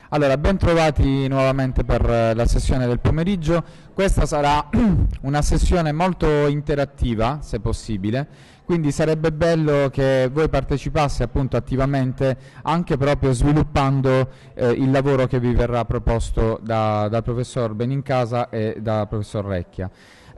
Allora, ben trovati nuovamente per la sessione del pomeriggio. Questa sarà una sessione molto interattiva, se possibile, quindi sarebbe bello che voi partecipaste appunto attivamente, anche proprio sviluppando il lavoro che vi verrà proposto dal professor Benincasa e dal professor Recchia.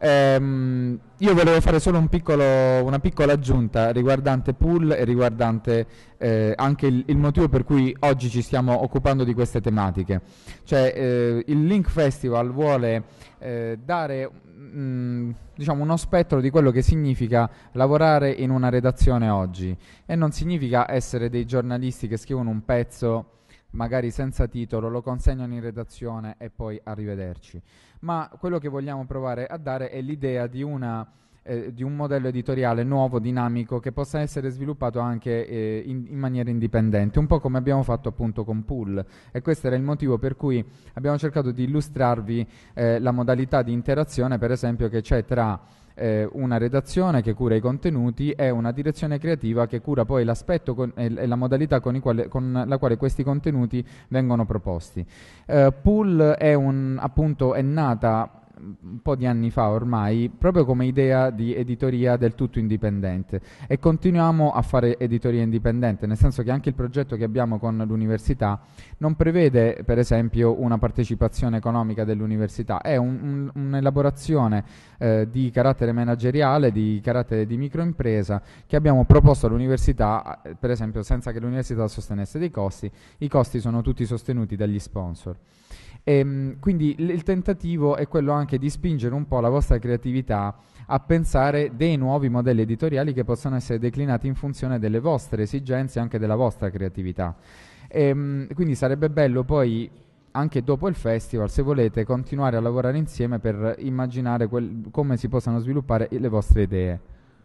Io volevo fare solo una piccola aggiunta riguardante pool e riguardante anche il motivo per cui oggi ci stiamo occupando di queste tematiche. Cioè, il Link Festival vuole dare diciamo uno spettro di quello che significa lavorare in una redazione oggi, e non significa essere dei giornalisti che scrivono un pezzo magari senza titolo, lo consegnano in redazione e poi arrivederci, ma quello che vogliamo provare a dare è l'idea di un modello editoriale nuovo, dinamico, che possa essere sviluppato anche in maniera indipendente, un po' come abbiamo fatto appunto con Pool, e questo era il motivo per cui abbiamo cercato di illustrarvi la modalità di interazione, per esempio, che c'è tra una redazione che cura i contenuti e una direzione creativa che cura poi l'aspetto e la modalità con la quale questi contenuti vengono proposti. Pool appunto è nata un po' di anni fa ormai, proprio come idea di editoria del tutto indipendente, e continuiamo a fare editoria indipendente, nel senso che anche il progetto che abbiamo con l'università non prevede per esempio una partecipazione economica dell'università, è un'elaborazione di carattere manageriale, di carattere di microimpresa, che abbiamo proposto all'università, per esempio senza che l'università sostenesse dei costi. I costi sono tutti sostenuti dagli sponsor. Quindi il tentativo è quello anche di spingere un po' la vostra creatività a pensare dei nuovi modelli editoriali che possano essere declinati in funzione delle vostre esigenze e anche della vostra creatività. Quindi sarebbe bello poi, anche dopo il festival, se volete, continuare a lavorare insieme per immaginare come si possano sviluppare le vostre idee.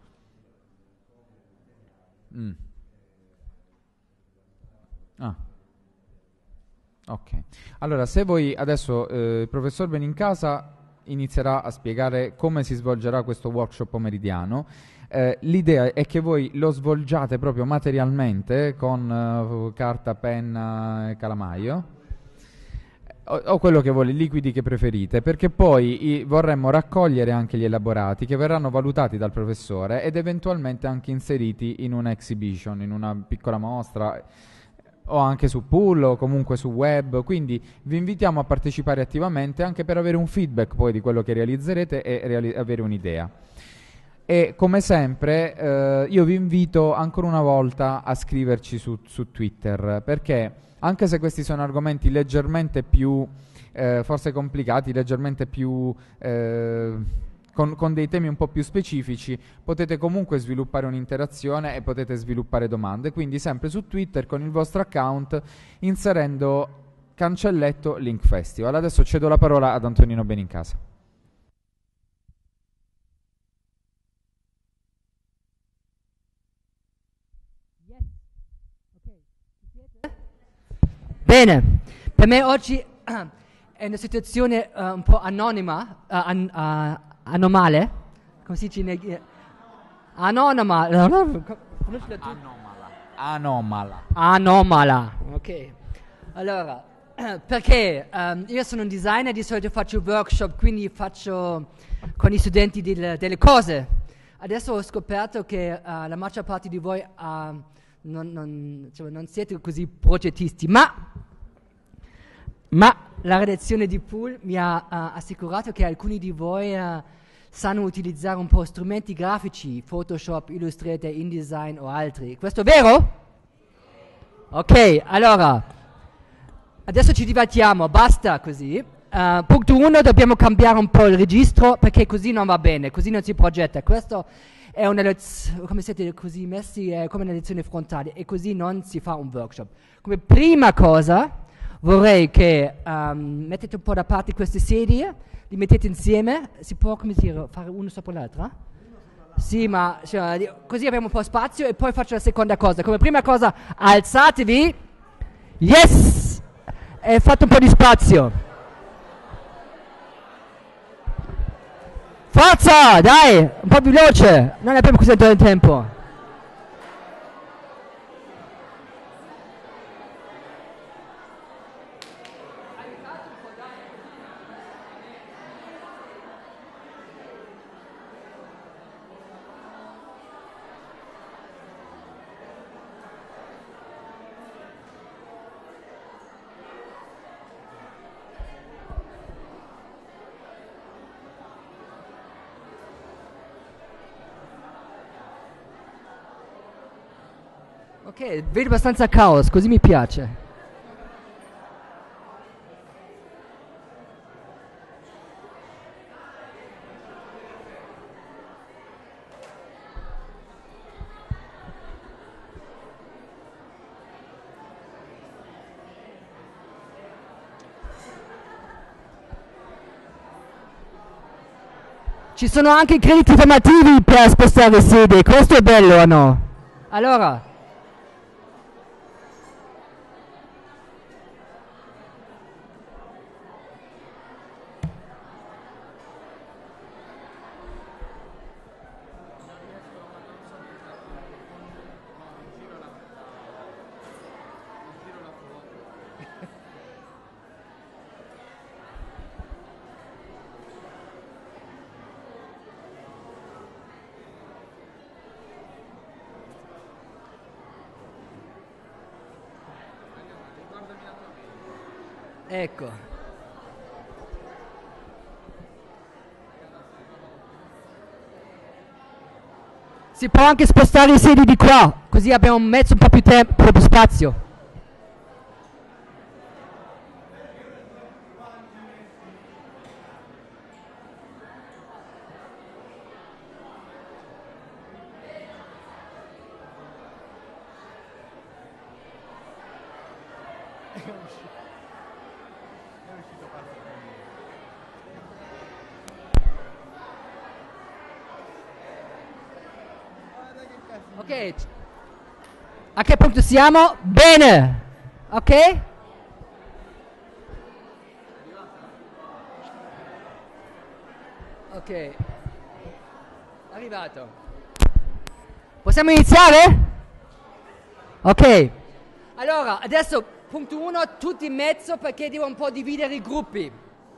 Ah. Ok, allora se voi adesso il professor Benincasa inizierà a spiegare come si svolgerà questo workshop pomeridiano, l'idea è che voi lo svolgiate proprio materialmente con carta, penna e calamaio, o quello che vuole, i liquidi che preferite, perché poi vorremmo raccogliere anche gli elaborati che verranno valutati dal professore ed eventualmente anche inseriti in una exhibition, in una piccola mostra, o anche su Pool o comunque su web. Quindi vi invitiamo a partecipare attivamente, anche per avere un feedback poi di quello che realizzerete e avere un'idea. E come sempre io vi invito ancora una volta a scriverci su Twitter, perché anche se questi sono argomenti leggermente più forse complicati, leggermente più con dei temi un po' più specifici, potete comunque sviluppare un'interazione e potete sviluppare domande, quindi sempre su Twitter con il vostro account, inserendo cancelletto Link Festival. Adesso cedo la parola ad Antonino Benincasa. Bene, per me oggi è una situazione un po' anonima, anomale, come si dice? Anomala, ok. Allora, perché io sono un designer, di solito faccio workshop, quindi faccio con i studenti delle cose. Adesso ho scoperto che la maggior parte di voi non siete così progettisti, ma la redazione di Pool mi ha assicurato che alcuni di voi sanno utilizzare un po' strumenti grafici, Photoshop, Illustrator, InDesign o altri. Questo è vero? Ok, allora, adesso ci divertiamo, basta così. Punto 1, dobbiamo cambiare un po' il registro, perché così non va bene, così non si progetta. Questo è una lezione, come siete così messi, è come una lezione frontale, e così non si fa un workshop. Come prima cosa vorrei che mettete un po' da parte queste sedie, li mettete insieme, si può, come dire, fare uno sopra l'altra? Sì, ma così abbiamo un po' spazio, e poi faccio la seconda cosa. Come prima cosa, alzatevi, yes, e fate un po' di spazio. Forza, dai, un po' più veloce, non abbiamo così tanto tempo. Ok, vedo abbastanza caos, così mi piace. Ci sono anche crediti formativi per spostare sede, questo è bello o no? Allora, ecco. Si può anche spostare i sedi di qua, così abbiamo messo un po' più tempo, più spazio. Ok, a che punto siamo? Bene, ok? Ok, arrivato. Possiamo iniziare? Ok, allora adesso punto 1, tutti in mezzo perché devo un po' dividere i gruppi.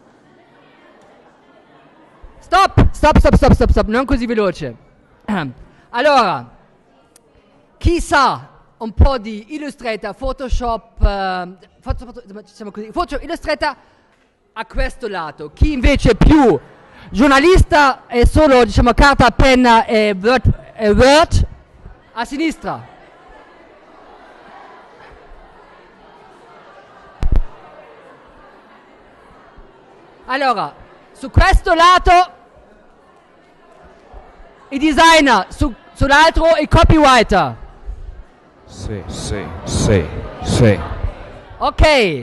Stop, non così veloce. Allora, chi sa un po' di Illustrator, Photoshop, Photoshop Illustrator a questo lato, chi invece è più giornalista è solo diciamo carta, penna e Word a sinistra. Allora, su questo lato i designer, sull'altro i copywriter. Sì. Ok.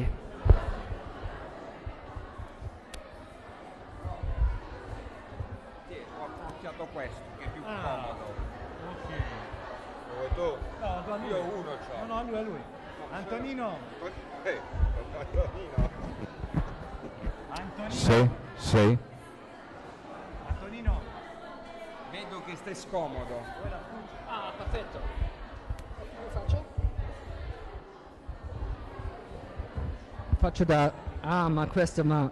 Ho appicciato questo che è più comodo. Ok. Dove tu? No, lui. Io uno c'ho. No, lui è lui. Antonino. Antonino. Antonino. Sì. Antonino. Vedo che stai scomodo. Ah, perfetto. Lo faccio? Faccio da... Ah, ma questo, ma...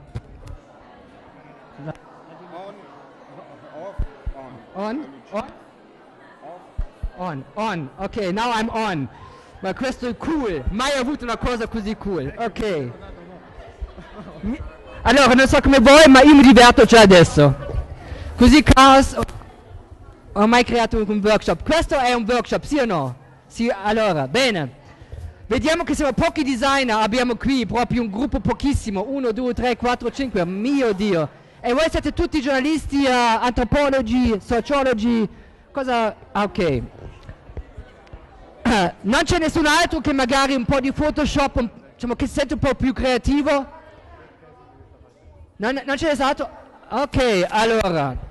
On. Off. On. On? On. Ok, now I'm on. Ma questo è cool. Mai avuto una cosa così cool. Ok. Allora, non so come voi, ma io mi diverto già adesso. Così caos... Ho mai creato un workshop. Questo è un workshop, sì o no? Sì, allora, bene. Vediamo che siamo pochi designer, abbiamo qui proprio un gruppo pochissimo. 1, 2, 3, 4, 5, mio Dio. E voi siete tutti giornalisti, antropologi, sociologi, cosa... Ok. Non c'è nessun altro che magari un po' di Photoshop, diciamo che si sente un po' più creativo? Non c'è nessun altro? Ok, allora...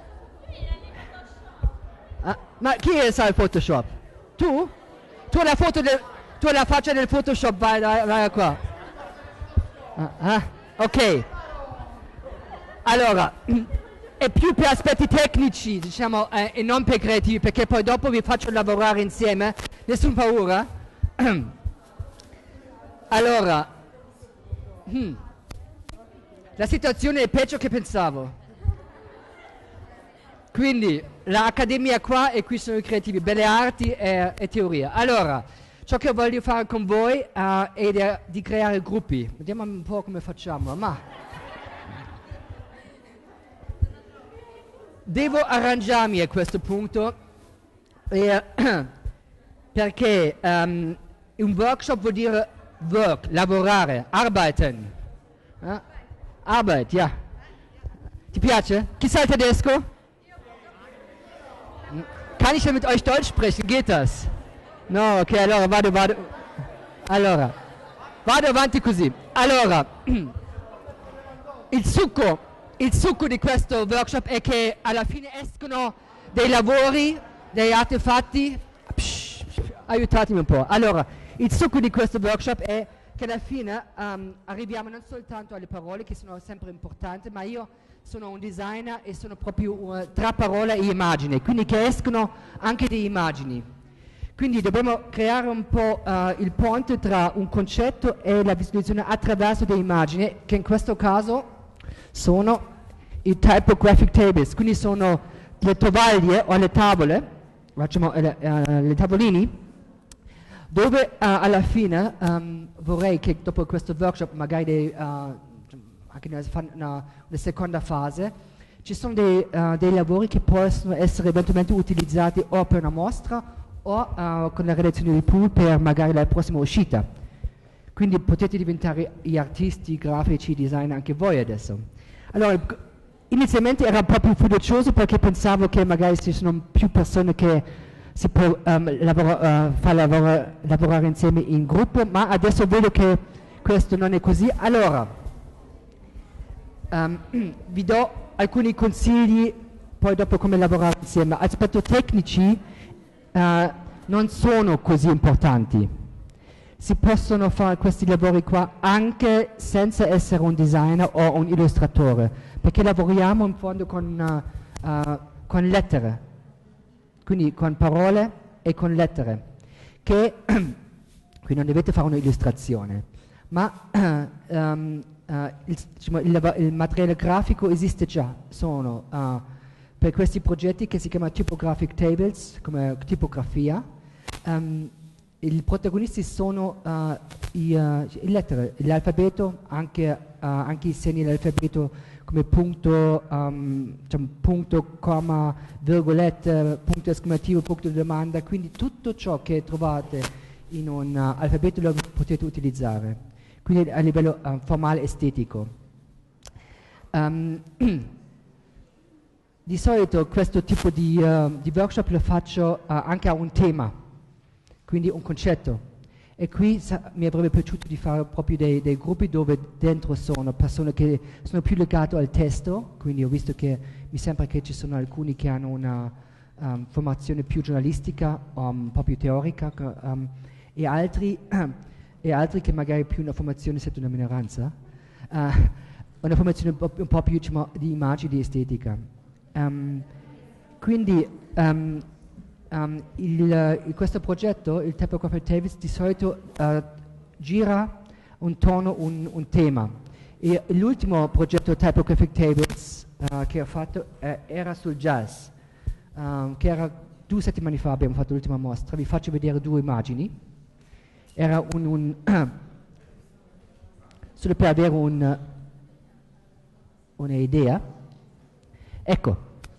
ma chi sa il Photoshop? Tu? Tu hai la foto tu hai la faccia del Photoshop, vai qua. Ok. Allora, è più per aspetti tecnici, diciamo, e non per creativi, perché poi dopo vi faccio lavorare insieme. Nessun paura? Allora, la situazione è peggio che pensavo. Quindi l'accademia qua e qui sono i creativi, belle arti e teoria. Allora, ciò che voglio fare con voi è di creare gruppi. Vediamo un po' come facciamo. Ma devo arrangiarmi a questo punto. perché un workshop vuol dire work, lavorare, arbeiten. Arbeit, ja. Ti piace? Chi sa il tedesco? Kann ich denn mit euch Deutsch sprechen? Geht das? No, ok, allora vado. Allora, vado avanti così. Allora, il succo di questo workshop è che alla fine escono dei lavori, dei artefatti. Aiutatemi un po'. Allora, il succo di questo workshop è che alla fine arriviamo non soltanto alle parole, che sono sempre importanti, ma io sono un designer e sono proprio tra parole e immagini, quindi che escono anche delle immagini. Quindi dobbiamo creare un po' il ponte tra un concetto e la visualizzazione attraverso delle immagini, che in questo caso sono i typographic tables, quindi sono le tovaglie o le tavole, facciamo le tavolini, dove alla fine vorrei che dopo questo workshop, magari anche una seconda fase, ci sono dei lavori che possono essere eventualmente utilizzati o per una mostra o con la redazione di Pool per magari la prossima uscita. Quindi potete diventare gli artisti, grafici, designer anche voi adesso. Allora, inizialmente ero proprio fiducioso perché pensavo che magari ci sono più persone che si può lavorare insieme in gruppo, ma adesso vedo che questo non è così. Allora, vi do alcuni consigli, poi dopo come lavorare insieme. Aspetti tecnici non sono così importanti. Si possono fare questi lavori qua anche senza essere un designer o un illustratore, perché lavoriamo in fondo con lettere, quindi con parole e con lettere, che qui non dovete fare un'illustrazione, ma il materiale grafico esiste già, sono per questi progetti che si chiamano typographic tables, come tipografia. I protagonisti sono le lettere, l'alfabeto, anche i segni dell'alfabeto come punto, comma, virgolette, punto esclamativo, punto di domanda, quindi tutto ciò che trovate in un alfabeto lo potete utilizzare, quindi a livello formale estetico. Di solito questo tipo di workshop lo faccio anche a un tema, quindi un concetto. E qui mi avrebbe piaciuto di fare proprio dei gruppi dove dentro sono persone che sono più legate al testo, quindi ho visto che mi sembra che ci sono alcuni che hanno una formazione più giornalistica, un po' più teorica, e altri che magari più una formazione, siete una minoranza, una formazione un po' più di immagini, di estetica. Quindi questo progetto, il Typographic Tables, di solito gira un tono, un tema. E l'ultimo progetto Typographic Tables che ho fatto era sul jazz, che era 2 settimane fa, abbiamo fatto l'ultima mostra. Vi faccio vedere 2 immagini. Era solo per avere un'idea. Ecco.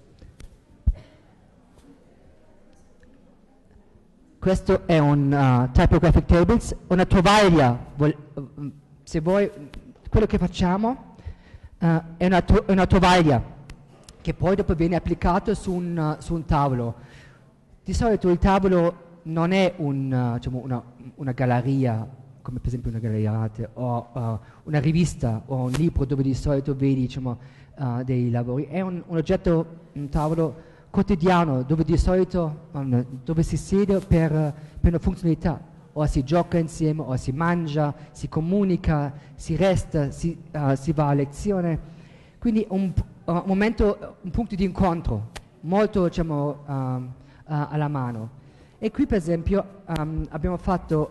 Questo è un typographic tables, una tovaglia. Se vuoi, quello che facciamo è una tovaglia che poi dopo viene applicato su un tavolo. Di solito il tavolo non è una galleria, come per esempio una galleria d'arte, o una rivista o un libro dove di solito vedi dei lavori. È un oggetto, un tavolo quotidiano, dove di solito dove si siede per una funzionalità, o si gioca insieme, o si mangia, si comunica, si resta, si va a lezione. Quindi un punto di incontro molto alla mano. E qui per esempio abbiamo fatto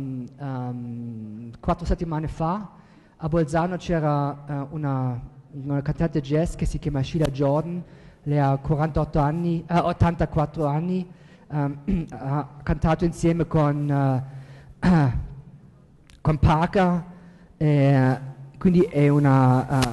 4 settimane fa a Bolzano c'era una cantante jazz che si chiama Sheila Jordan. Lei ha 84 anni, ha cantato insieme con Parker, quindi è una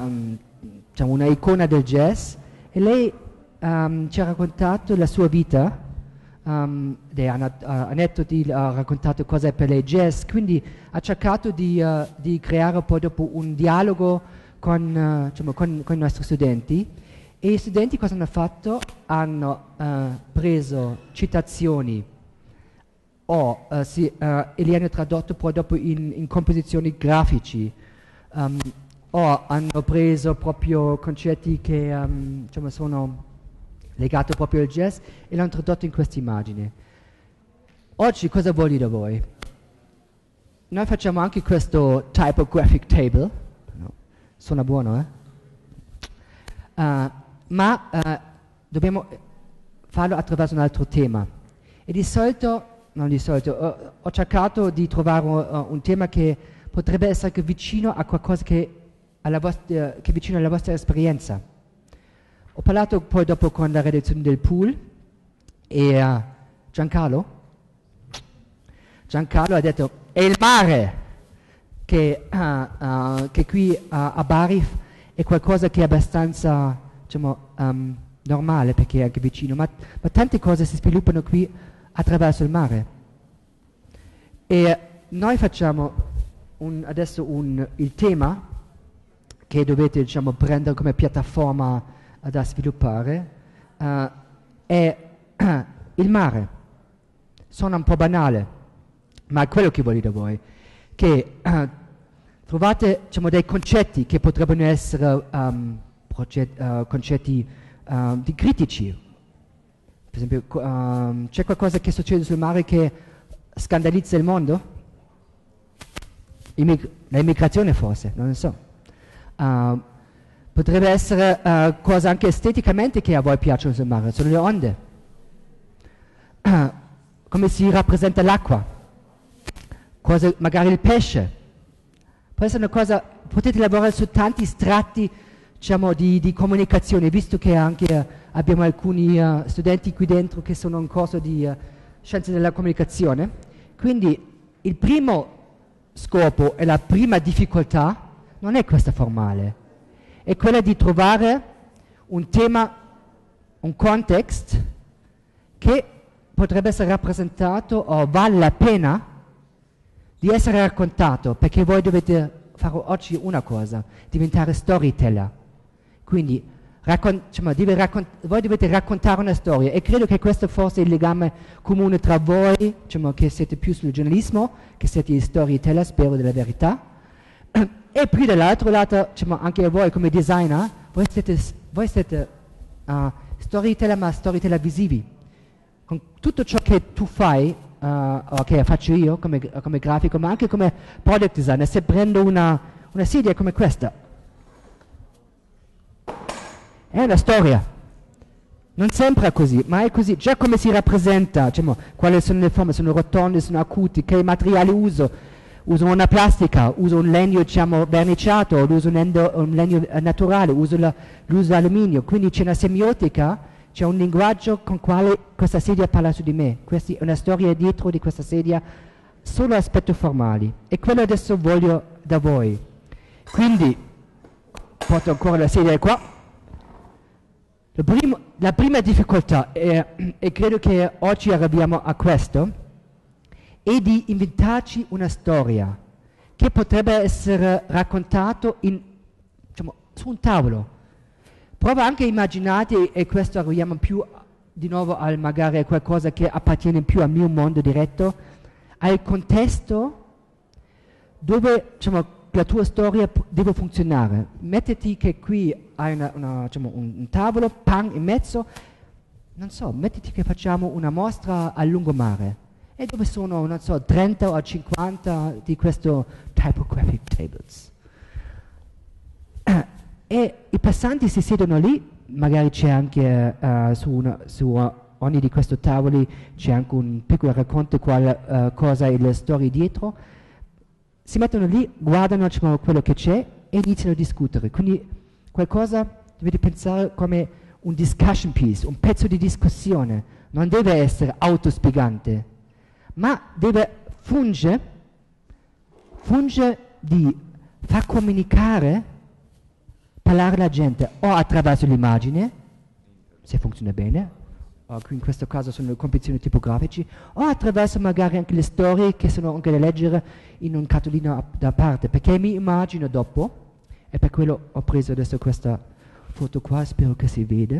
icona del jazz, e lei ci ha raccontato la sua vita dei aneddoti, ha raccontato cose per le jazz, quindi ha cercato di creare poi dopo un dialogo con i nostri studenti, e gli studenti cosa hanno fatto? Hanno preso citazioni e li hanno tradotto poi dopo in composizioni grafici, o hanno preso proprio concetti che sono legati proprio al jazz e l'hanno tradotto in questa immagine. Oggi cosa voglio da voi? Noi facciamo anche questo typographic table, no, suona buono, ma dobbiamo farlo attraverso un altro tema. E ho cercato di trovare un tema che potrebbe essere anche vicino a qualcosa che è vicino alla vostra esperienza. Ho parlato poi dopo con la redazione del Pool e Giancarlo ha detto è il mare che qui a Bari è qualcosa che è abbastanza normale perché è anche vicino, ma tante cose si sviluppano qui attraverso il mare. E noi facciamo adesso il tema che dovete prendere come piattaforma da sviluppare è il mare. Suona un po' banale, ma è quello che voglio da voi, che trovate dei concetti che potrebbero essere concetti di critici. Per esempio, c'è qualcosa che succede sul mare che scandalizza il mondo? L'immigrazione forse, non lo so. Potrebbe essere cose anche esteticamente che a voi piacciono sul mare, sono le onde. Come si rappresenta l'acqua, magari il pesce. Può essere una cosa, potete lavorare su tanti strati di comunicazione, visto che anche abbiamo alcuni studenti qui dentro che sono in corso di scienze della comunicazione. Quindi il primo scopo e la prima difficoltà non è questa formale, è quella di trovare un tema, un context che potrebbe essere rappresentato o vale la pena di essere raccontato, perché voi dovete fare oggi una cosa, diventare storyteller. Quindi voi dovete raccontare una storia, e credo che questo forse è il legame comune tra voi, che siete più sul giornalismo, che siete storyteller, spero della verità, e più dall'altro lato, anche voi come designer, voi siete storyteller, ma storyteller visivi. Con tutto ciò che tu fai, che faccio io come grafico, ma anche come product designer, se prendo una sedia come questa, è una storia. Non sempre è così, ma è così. Già come si rappresenta, quali sono le forme, sono rotonde, sono acuti, che materiali uso. Uso una plastica, uso un legno verniciato, uso un legno naturale, uso l'alluminio. Quindi c'è una semiotica, c'è un linguaggio con quale questa sedia parla su di me. Questa è una storia dietro di questa sedia, solo aspetti formali. E quello adesso voglio da voi. Quindi porto ancora la sedia qua. La prima difficoltà, e credo che oggi arriviamo a questo, è di inventarci una storia che potrebbe essere raccontato su un tavolo. Prova anche a immaginare, e questo arriviamo più di nuovo magari a qualcosa che appartiene più al mio mondo diretto, al contesto dove la tua storia deve funzionare. Mettiti che qui hai un tavolo, pan in mezzo, non so, mettiti che facciamo una mostra al lungomare, e dove sono, 30 o 50 di questo typographic tables. E i passanti si siedono lì, magari c'è anche su ogni di questi tavoli c'è anche un piccolo racconto cosa è la storia dietro. Si mettono lì, guardano quello che c'è e iniziano a discutere. Quindi qualcosa dovete pensare come un discussion piece, un pezzo di discussione. Non deve essere autospiegante, ma deve funge di far comunicare, parlare alla gente o attraverso l'immagine, se funziona bene, in questo caso sono le competizioni tipografiche, o attraverso magari anche le storie che sono anche da leggere in un cartolino da parte, perché mi immagino dopo, e per quello ho preso adesso questa foto qua, spero che si vede.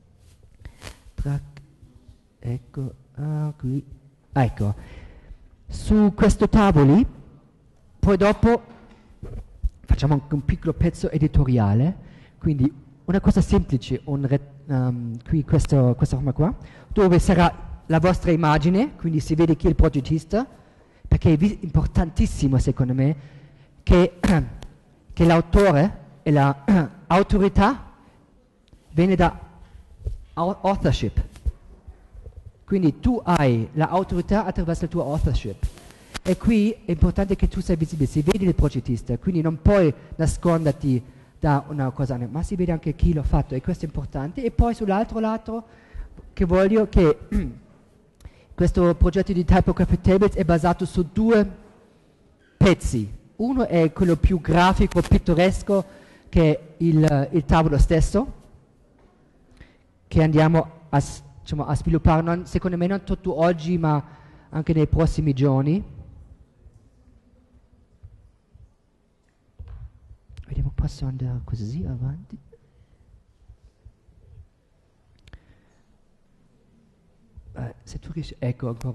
Ecco, qui. Ecco, su questo tavoli, poi dopo facciamo anche un piccolo pezzo editoriale, quindi una cosa semplice, qui questa forma qua, dove sarà la vostra immagine, quindi si vede chi è il progettista, perché è importantissimo secondo me che l'autore e l'autorità viene da authorship. Quindi tu hai l'autorità attraverso la tua authorship. E qui è importante che tu sei visibile, si vede il progettista, quindi non puoi nasconderti da una cosa, ma si vede anche chi l'ha fatto, e questo è importante. E poi sull'altro lato che voglio che questo progetto di Typographic Tables è basato su 2 pezzi. Uno è quello più grafico, pittoresco, che è il tavolo stesso, che andiamo a sviluppare, secondo me non tutto oggi, ma anche nei prossimi giorni. Vediamo, posso andare così avanti? Se tu riesci, ecco, ancora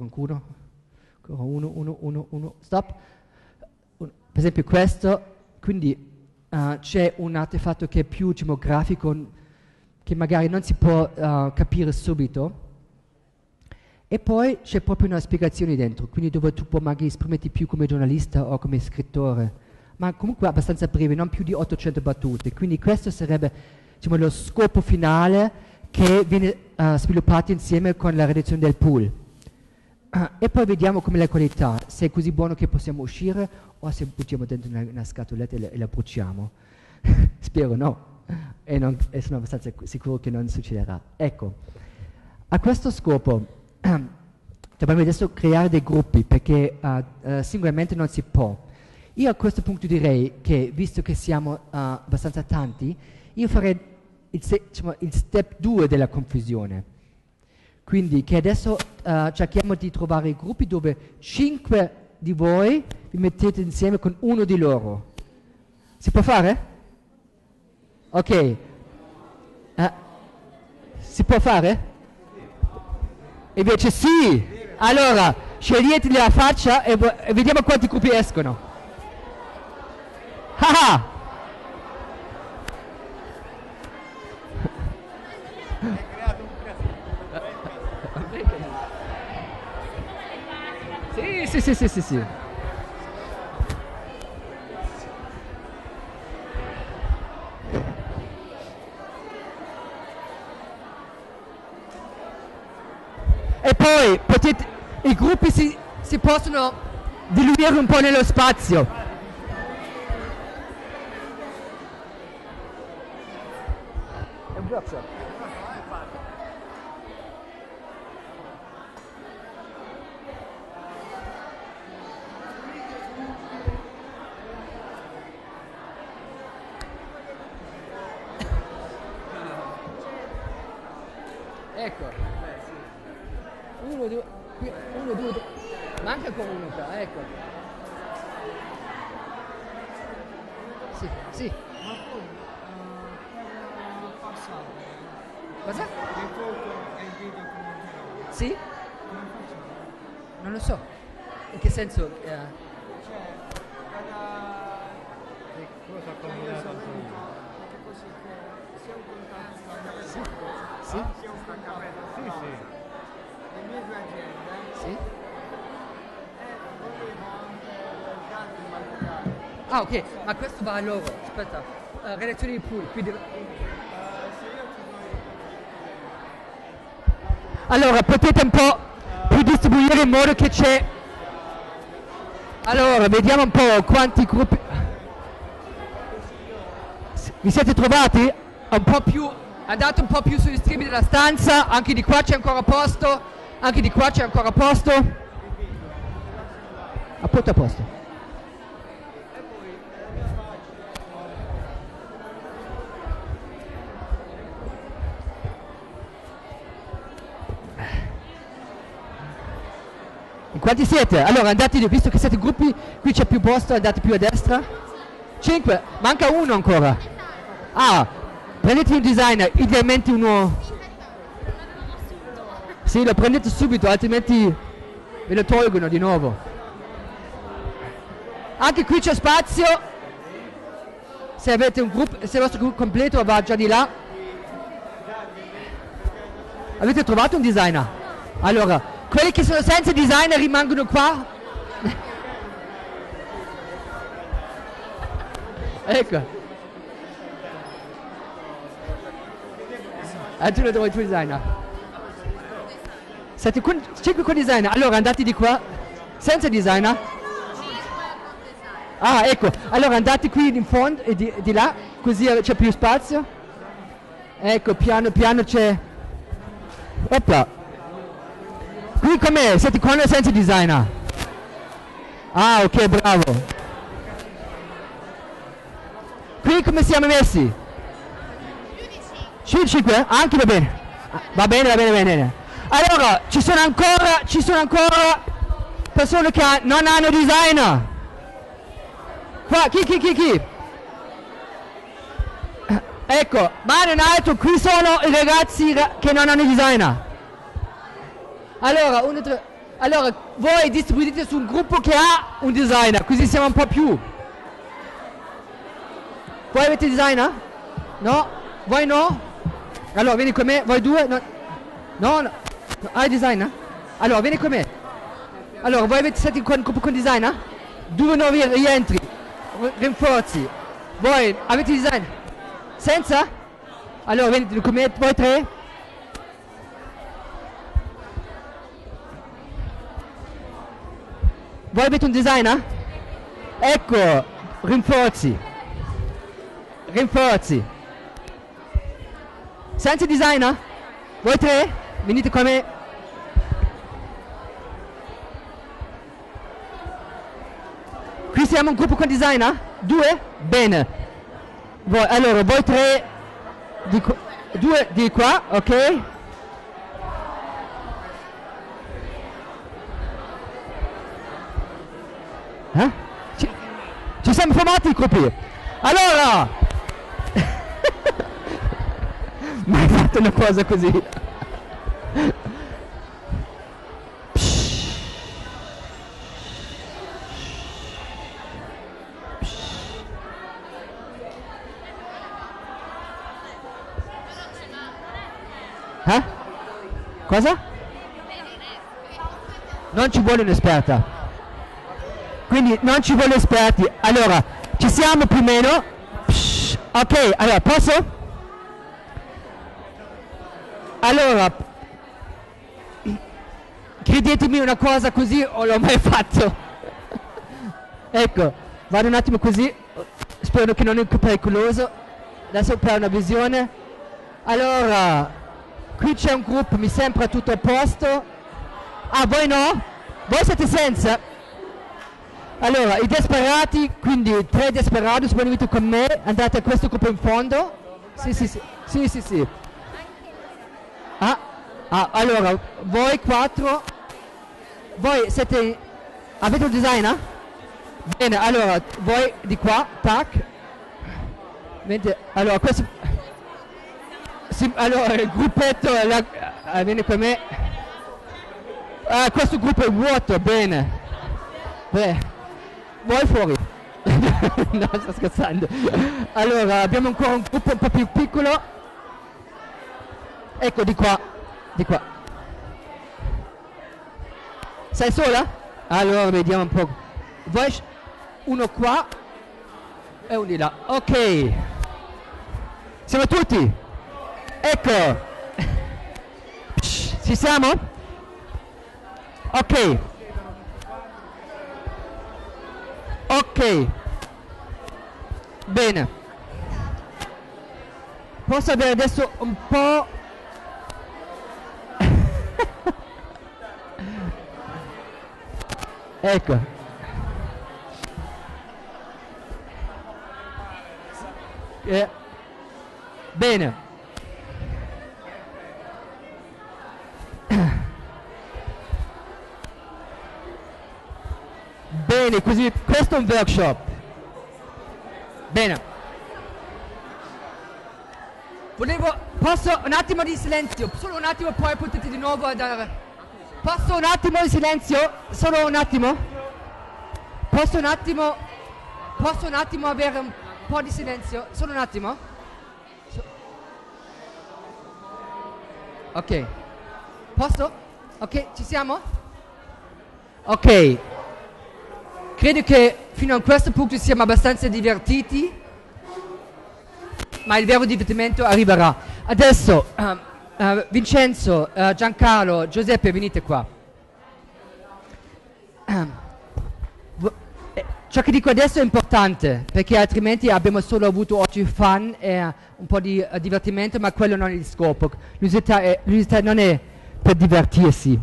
uno, stop. Per esempio questo, quindi c'è un artefatto che è più grafico, che magari non si può capire subito, e poi c'è proprio una spiegazione dentro, quindi dove tu puoi magari esprimerti più come giornalista o come scrittore, ma comunque abbastanza breve, non più di 800 battute. Quindi questo sarebbe lo scopo finale che viene sviluppato insieme con la redazione del pool. E poi vediamo come la qualità, se è così buono che possiamo uscire o se buttiamo dentro una scatoletta e la bruciamo. Spero no. E sono abbastanza sicuro che non succederà. Ecco, a questo scopo dobbiamo adesso creare dei gruppi, perché singolarmente non si può. Io a questo punto direi che, visto che siamo abbastanza tanti, io farei il step 2 della confusione. Quindi che adesso cerchiamo di trovare i gruppi dove 5 di voi vi mettete insieme con uno di loro. Si può fare? Ok, si può fare? Invece sì! Allora, scegliete la faccia e vediamo quanti gruppi escono. Ah! Sì. E poi i gruppi si possono diluire un po' nello spazio. È un workshop. Ecco. Uno, due, tre. Manca ancora uno qua, ecco. Sì. Ma poi per passare Cosa? le foto e il video come Sì? come facciamo? Non lo so. In che senso? Cioè, Che cosa ha io combinato sono Antonino? anche così che sia un contatto Sì. sia un staccamento Sì. le mie 2 aziende Sì? volevo anche darti il materiale. Ah, ok, ma questo va a loro. Aspetta. Redazione di pool. Quindi... Se io ti do Allora, potete un po' più distribuire in modo che c'è... Allora, vediamo un po' quanti gruppi... Vi siete trovati? Un po' più... Andate un po' più sugli estremi della stanza, anche di qua c'è ancora posto, anche di qua c'è ancora posto. A posto. Quanti siete? Allora andate, visto che siete in gruppi, qui c'è più posto, andate più a destra. 5, manca uno ancora. Ah, prendete un designer, idealmente uno... Sì, lo prendete subito, altrimenti ve lo tolgono di nuovo. Anche qui c'è spazio. Se avete un gruppo, se il vostro gruppo completo va già di là. Avete trovato un designer? Allora, quelli che sono senza designer rimangono qua. Ecco. Tu lo trovi il tuo designer. Siete 5 con designer. Allora andate di qua. Senza designer. Ah, ecco. Allora andate qui in fondo e di là. Così c'è più spazio. Ecco, piano piano c'è. Opla. Qui com'è? Siete con o senza designer? Ah, ok, bravo. Qui come siamo messi? Più di 5? Anche va bene. Va bene, va bene, va bene. Allora, ci sono ancora persone che non hanno designer. Qua, chi? Ecco, mano in alto, qui sono i ragazzi che non hanno designer. Allora, allora, voi distribuite su un gruppo che ha un designer, così siamo un po' più. Voi avete designer? No? Voi no? Allora, vieni con me, voi due? No. Hai designer? Allora, vieni con me. Allora, voi siete in un gruppo con designer? Due nuovi rientri. Rinforzi. Voi avete designer? Senza? Allora, vieni con me, voi tre. Voi avete un designer? Ecco, rinforzi. Senza designer? Voi tre? Venite con me. Qui siamo un gruppo con designer? 2? Bene. Allora, voi tre due di qua, ok? Ci siamo formati i gruppi. Allora, mai fatto una cosa così? Cosa? Non ci vuole un'esperta. Quindi non ci vuole esperti. Allora, ci siamo più o meno. Ok, allora posso? Allora, chiedetemi una cosa così o l'ho mai fatto. Ecco, vado un attimo così. Spero che non è pericoloso. Adesso per una visione. Allora, qui c'è un gruppo, mi sembra tutto a posto. Ah, voi no? Voi siete senza? Allora, i desperati, quindi 3 desperati, venite con me, andate a questo gruppo in fondo. Sì. Allora, voi 4, voi siete, avete un designer? Bene, allora, voi di qua, tac. Allora, questo, sì, allora, il gruppetto, vieni con me. Questo gruppo è vuoto, bene. Beh. Vuoi fuori? No, sto scherzando. Allora, abbiamo ancora un gruppo un po' più piccolo. Ecco, di qua. Sei sola? Allora, vediamo un po'. Vuoi uno qua e uno di là. Ok. Siamo tutti? Ecco. Ci siamo? Ok. Bene. Posso avere adesso un po'... Ecco. Bene. Bene, così questo è un workshop. Bene. Posso un attimo di silenzio? Solo un attimo, poi potete di nuovo andare. Posso un attimo di silenzio? Solo un attimo? Posso un attimo avere un po' di silenzio? Solo un attimo? Ok. Posso? Ok, ci siamo? Ok. Credo che fino a questo punto siamo abbastanza divertiti, ma il vero divertimento arriverà. Adesso, Vincenzo, Giancarlo, Giuseppe, venite qua. Ciò che dico adesso è importante, perché altrimenti abbiamo solo avuto oggi fun e un po' di divertimento, ma quello non è il scopo. L'università non è per divertirsi.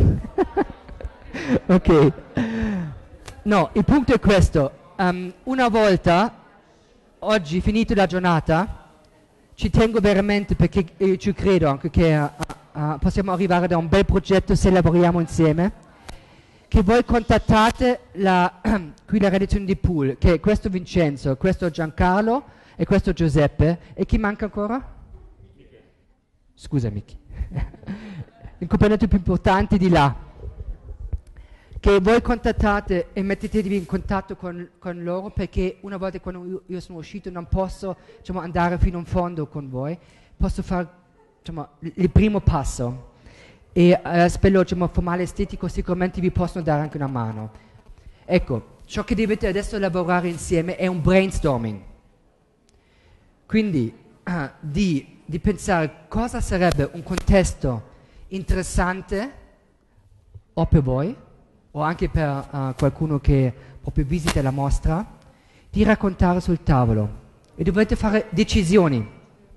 Ok. No, il punto è questo. Una volta, oggi, finito la giornata, ci tengo veramente, perché ci credo anche che possiamo arrivare da un bel progetto se lavoriamo insieme, che voi contattate qui la redazione di Pool, che è questo Vincenzo, questo Giancarlo e questo Giuseppe. E chi manca ancora? Scusa, Miki. Il componente più importante di là. Che voi contattate e mettetevi in contatto con loro, perché una volta quando io sono uscito non posso andare fino in fondo con voi, posso fare il primo passo. E l'aspetto formale estetico sicuramente vi possono dare anche una mano. Ecco, ciò che dovete adesso lavorare insieme è un brainstorming. Quindi di pensare cosa sarebbe un contesto interessante o per voi o anche per qualcuno che proprio visita la mostra, di raccontare sul tavolo. E dovete fare decisioni.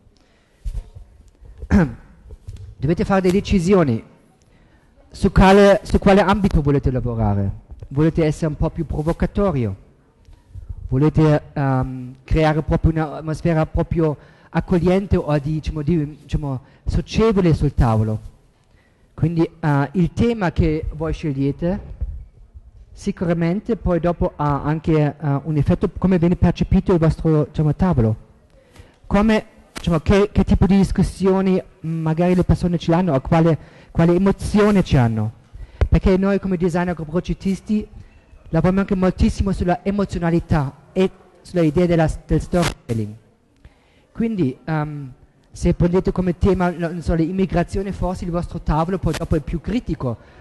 Dovete fare delle decisioni su quale ambito volete lavorare. Volete essere un po' più provocatorio? Volete creare proprio un'atmosfera proprio accogliente o socievole sul tavolo? Quindi il tema che voi scegliete sicuramente poi dopo ha anche un effetto come viene percepito il vostro tavolo. Come, che tipo di discussioni magari le persone ce l'hanno o quale emozione ci hanno. Perché noi come designer, come progettisti, lavoriamo anche moltissimo sulla emozionalità e sulla idea del storytelling. Quindi se prendete come tema l'immigrazione, forse il vostro tavolo poi dopo è più critico,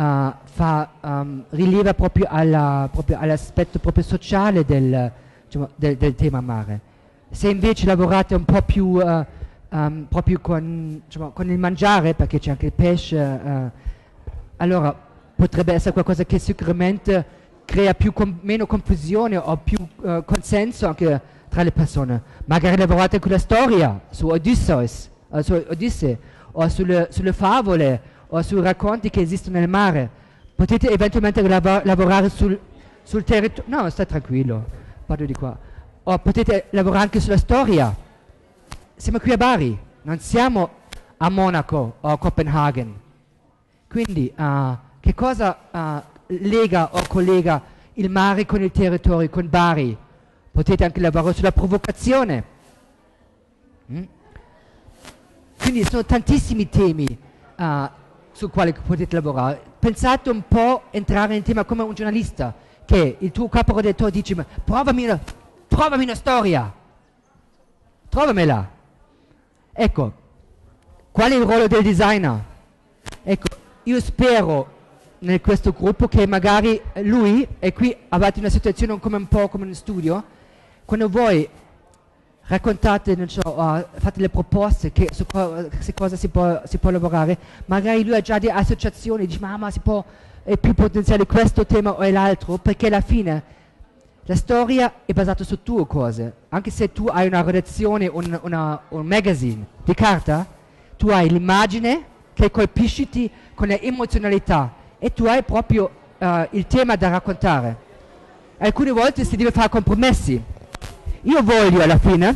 rileva proprio all'aspetto proprio sociale del tema mare. Se invece lavorate un po' più proprio con il mangiare, perché c'è anche il pesce, allora potrebbe essere qualcosa che sicuramente crea meno confusione o più consenso anche tra le persone. Magari lavorate con la storia su Odissee o sulle favole o sui racconti che esistono nel mare. Potete eventualmente lavorare sul territorio. No, sta tranquillo, vado di qua. O potete lavorare anche sulla storia. Siamo qui a Bari, non siamo a Monaco o a Copenaghen. Quindi che cosa lega o collega il mare con il territorio, con Bari? Potete anche lavorare sulla provocazione. Quindi sono tantissimi temi su quali potete lavorare. Pensate un po' entrare in tema come un giornalista, che il tuo caporedattore dice: ma trovami una storia, trovamela. Ecco, qual è il ruolo del designer? Ecco, io spero in questo gruppo che magari lui, e qui avete una situazione come un po' come uno studio, quando voi raccontate, fate le proposte su cosa si può lavorare, magari lui ha già delle associazioni, dice ma è più potenziale questo tema o l'altro, perché alla fine la storia è basata su tue cose. Anche se tu hai una redazione, un magazine di carta, tu hai l'immagine che colpisci con l'emozionalità e tu hai proprio il tema da raccontare. Alcune volte si deve fare compromessi. Io voglio alla fine,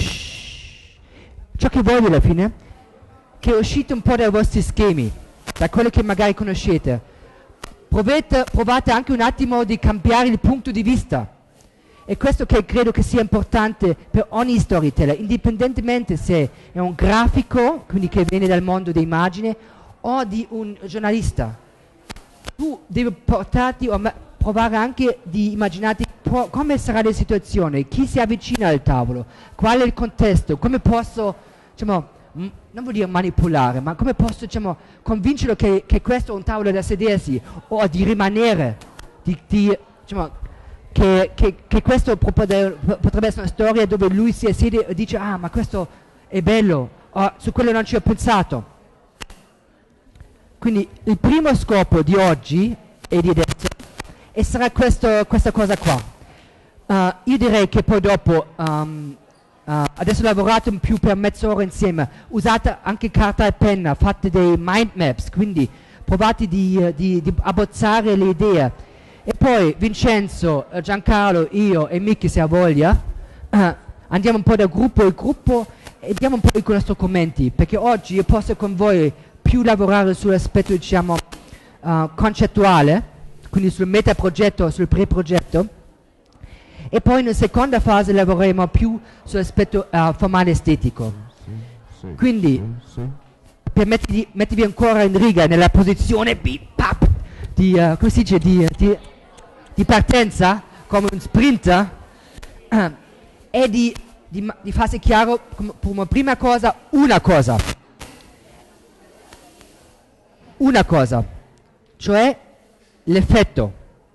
ciò che voglio alla fine, che uscite un po' dai vostri schemi, da quello che magari conoscete. provate anche un attimo di cambiare il punto di vista. E questo che credo che sia importante per ogni storyteller, indipendentemente se è un grafico, quindi che viene dal mondo dell'immagine, o di un giornalista. Tu devi portarti o provare anche di immaginarti come sarà la situazione, chi si avvicina al tavolo, qual è il contesto, come posso, diciamo, non vuol dire manipolare, ma come posso, diciamo, convincerlo che questo è un tavolo da sedersi o di rimanere, diciamo, che questo potrebbe essere una storia dove lui si siede e dice ah, ma questo è bello, su quello non ci ho pensato. Quindi il primo scopo di oggi e di adesso e sarà questa cosa qua. Io direi che poi dopo, adesso lavorate più per mezz'ora insieme, usate anche carta e penna, fate dei mind maps, quindi provate di abbozzare le idee. E poi Vincenzo, Giancarlo, io e Miki, se ha voglia, andiamo un po' da gruppo in gruppo e diamo un po' i nostri commenti, perché oggi io posso con voi più lavorare sull'aspetto, diciamo, concettuale, quindi sul metaprogetto, sul pre-progetto, e poi in seconda fase lavoreremo più sull'aspetto formale estetico. Quindi, per mettervi ancora in riga nella posizione come si dice, di partenza, come un sprinter, e di farsi chiaro come prima cosa una cosa, cioè l'effetto.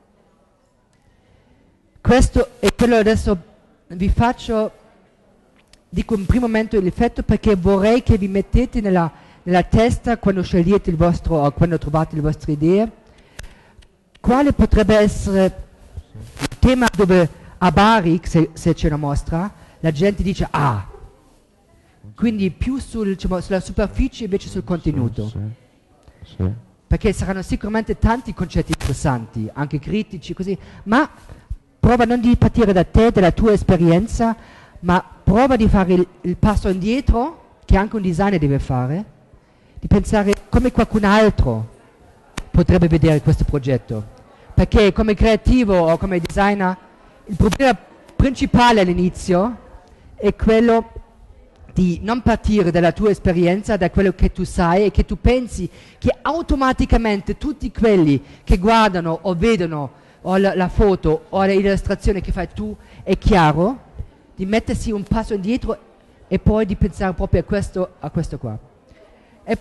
Questo è quello adesso vi faccio, dico in primo momento l'effetto perché vorrei che vi mettete nella testa quando scegliete il vostro, quando trovate le vostre idee, quale potrebbe essere il tema dove a Bari, se c'è una mostra, la gente dice ah, quindi più diciamo, sulla superficie invece sul contenuto. Sì. Perché saranno sicuramente tanti concetti interessanti, anche critici, così, ma prova non di partire da te, dalla tua esperienza, ma prova di fare il passo indietro, che anche un designer deve fare, di pensare come qualcun altro potrebbe vedere questo progetto. Perché come creativo o come designer, il problema principale all'inizio è quello di non partire dalla tua esperienza, da quello che tu sai e che tu pensi che automaticamente tutti quelli che guardano o vedono o la foto o l'illustrazione che fai tu è chiaro, di mettersi un passo indietro e poi di pensare proprio a questo qua. E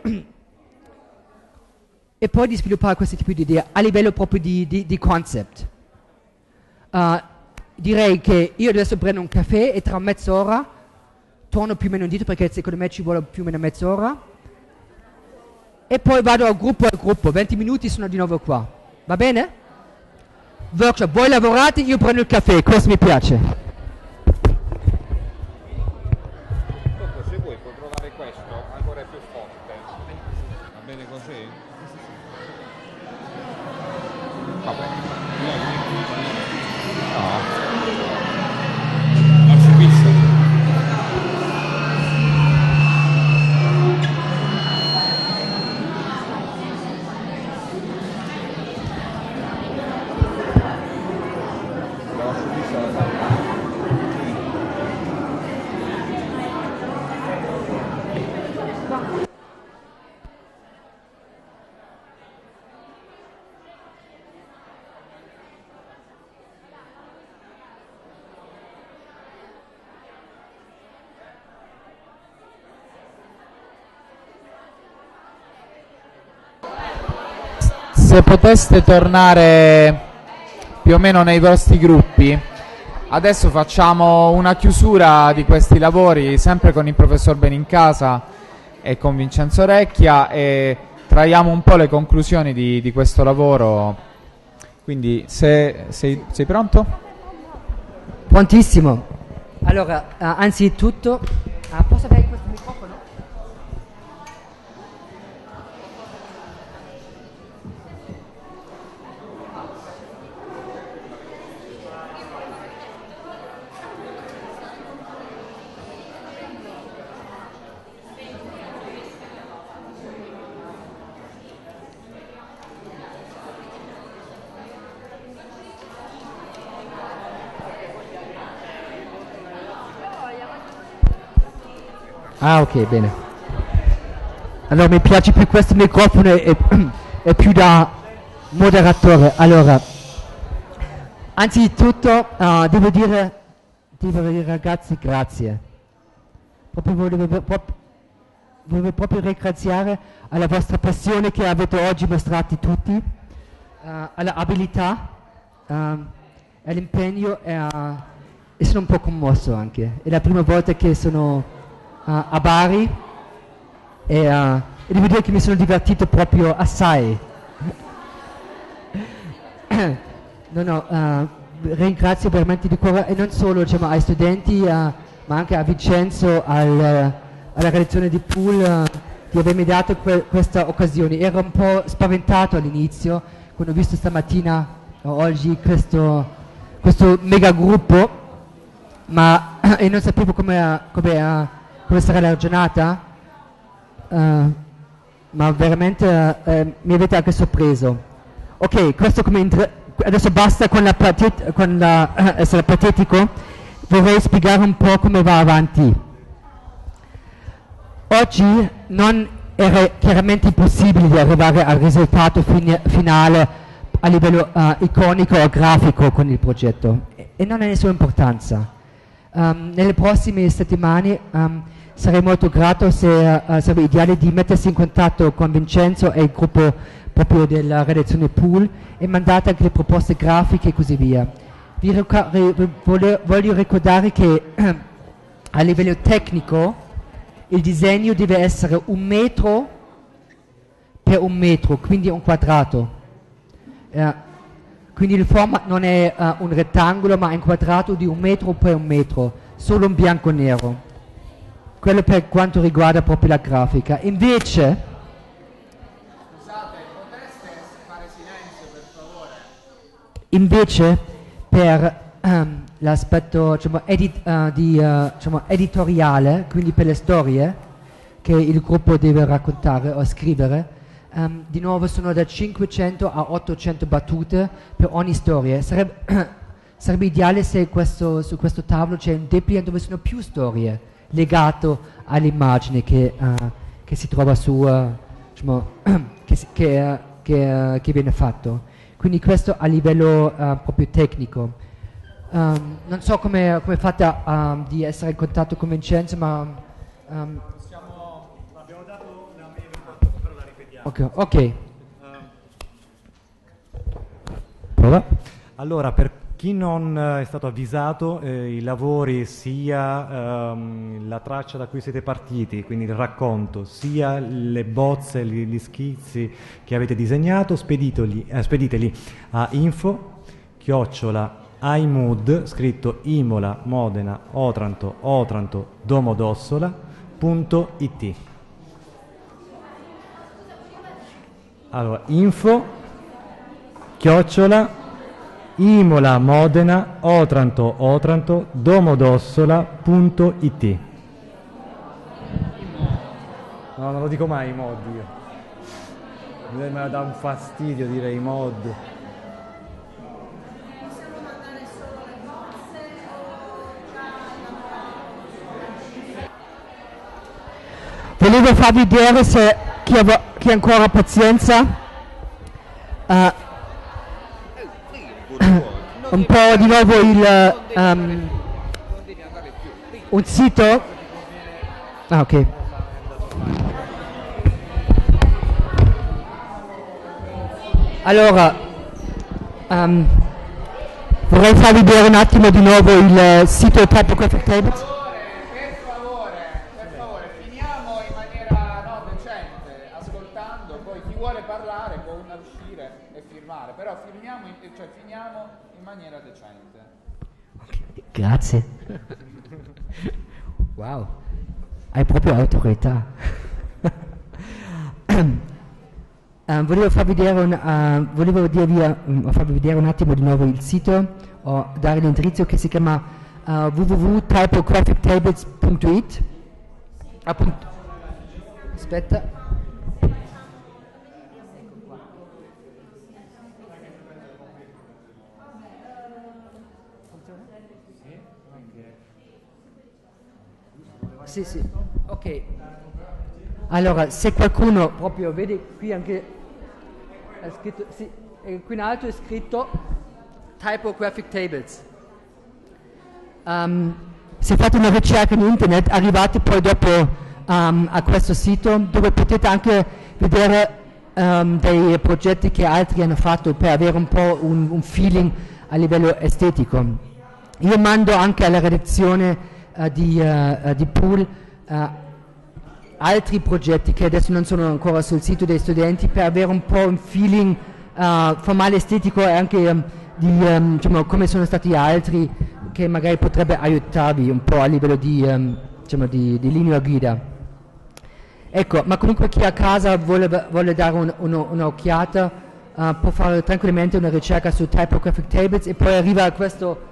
poi di sviluppare questo tipo di idea a livello proprio di concept. Direi che io adesso prendo un caffè e tra mezz'ora torno più o meno indietro perché secondo me ci vuole più o meno mezz'ora e poi vado a gruppo, 20 minuti sono di nuovo qua, va bene? Workshop, voi lavorate, io prendo il caffè, questo mi piace. Dopo se vuoi puoi provare questo, ancora più forte, va bene così? Vabbè, no. Se poteste tornare più o meno nei vostri gruppi, adesso facciamo una chiusura di questi lavori sempre con il professor Benincasa e con Vincenzo Recchia e traiamo un po' le conclusioni di questo lavoro. Quindi sei pronto? Prontissimo. Allora, anzitutto, posso avere questo microfono? Ah, ok, bene. Allora mi piace più questo microfono è più da moderatore. Allora, anzitutto devo dire ragazzi grazie. Volevo proprio ringraziare alla vostra passione che avete oggi mostrati tutti, alla abilità, all'impegno e sono un po' commosso anche. È la prima volta che sono a Bari e devo dire che mi sono divertito proprio assai. Ringrazio veramente di cuore e non solo diciamo, ai studenti ma anche a Vincenzo, alla redazione di Pool di avermi dato questa occasione. Ero un po' spaventato all'inizio quando ho visto stamattina oggi questo mega gruppo e non sapevo come sarà la giornata, ma veramente mi avete anche sorpreso. Ok, questo adesso basta con essere patetico, vorrei spiegare un po' come va avanti. Oggi non era chiaramente impossibile di arrivare al risultato finale a livello iconico o grafico con il progetto e non ha nessuna importanza. Nelle prossime settimane sarei molto grato se sarebbe ideale di mettersi in contatto con Vincenzo e il gruppo proprio della redazione Pool e mandate anche le proposte grafiche e così via. Voglio ricordare che a livello tecnico il disegno deve essere 1 metro per 1 metro, quindi un quadrato. Quindi il format non è un rettangolo ma è un quadrato di 1 metro per 1 metro, solo in bianco e nero. Quello per quanto riguarda proprio la grafica. Invece, scusate, potreste fare silenzio per favore? Invece per l'aspetto diciamo, editoriale, quindi per le storie che il gruppo deve raccontare o scrivere, di nuovo sono da 500 a 800 battute per ogni storia. Sarebbe ideale se su questo tavolo c'è un dépliant dove sono più storie legato all'immagine che si trova su che viene fatto. Quindi questo a livello proprio tecnico. Non so come fate di essere in contatto con Vincenzo, ma Abbiamo dato la mail, però la ripetiamo. ok. Prova. Allora, per chi non è stato avvisato, i lavori sia la traccia da cui siete partiti, quindi il racconto, sia le bozze, gli schizzi che avete disegnato, spediteli a info@iMood, scritto Imola, Modena, Otranto, Domodossola.it. Allora, Imola, Modena, Otranto, Domodossola.it. No, non lo dico mai i mod io. Me dà un fastidio dire i mod. Volevo farvi vedere se chi ha ancora pazienza un po' di nuovo un sito. Ok. Allora vorrei farvi vedere un attimo di nuovo il sito Typographic Tables. Per favore, finiamo in maniera decente, ascoltando, poi chi vuole parlare può uscire e firmare, però finiamo in maniera decente. Grazie. Wow, hai proprio autorità. Volevo farvi vedere un attimo di nuovo il sito o dare l'indirizzo che si chiama www.typographictables.it. Aspetta. Sì, ok. Ok. Allora, se qualcuno proprio vede qui anche è scritto, sì, qui in alto è scritto Typographic Tables. Se fate una ricerca in internet arrivate poi dopo a questo sito dove potete anche vedere dei progetti che altri hanno fatto per avere un po' un feeling a livello estetico. Io mando anche alla redazione di Pool altri progetti che adesso non sono ancora sul sito dei studenti per avere un po' un feeling formale estetico e anche di diciamo, come sono stati altri che magari potrebbe aiutarvi un po' a livello di linea guida. Ecco, ma comunque chi a casa vuole dare un'occhiata può fare tranquillamente una ricerca su Typographic Tables e poi arriva a questo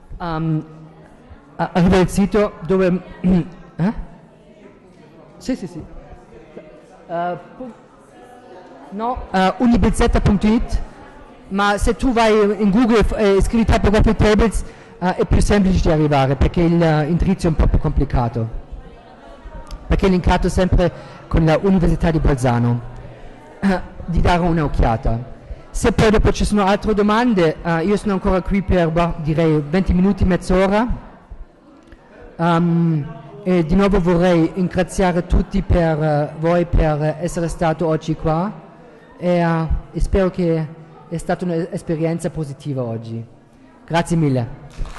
arriva il sito dove sì. Unibz.it, ma se tu vai in Google e scrivi Typographic Tables è più semplice di arrivare perché l'indirizzo è un po' più complicato, perché è linkato sempre con l'Università di Bolzano, di dare un'occhiata. Se poi dopo ci sono altre domande, io sono ancora qui per direi 20 minuti, mezz'ora. E di nuovo vorrei ringraziare tutti per voi per essere stato oggi qua e spero che è stata un'esperienza positiva oggi. Grazie mille.